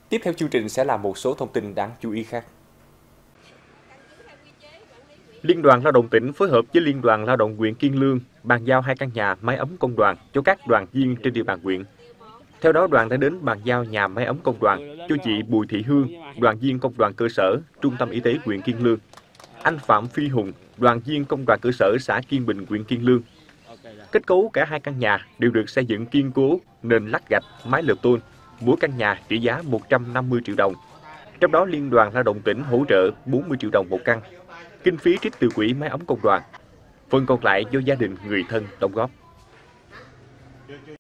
Tiếp theo chương trình sẽ là một số thông tin đáng chú ý khác. Liên đoàn Lao động tỉnh phối hợp với Liên đoàn Lao động huyện Kiên Lương bàn giao 2 căn nhà mái ấm công đoàn cho các đoàn viên trên địa bàn huyện. Theo đó, đoàn đã đến bàn giao nhà mái ấm công đoàn cho chị Bùi Thị Hương, đoàn viên công đoàn cơ sở, Trung tâm Y tế huyện Kiên Lương; anh Phạm Phi Hùng, đoàn viên công đoàn cơ sở xã Kiên Bình, huyện Kiên Lương. Kết cấu cả 2 căn nhà đều được xây dựng kiên cố, nền lát gạch, mái lợp tôn, mỗi căn nhà trị giá 150 triệu đồng. Trong đó, Liên đoàn Lao động tỉnh hỗ trợ 40 triệu đồng một căn, kinh phí trích từ quỹ mái ấm công đoàn, phần còn lại do gia đình người thân đóng góp.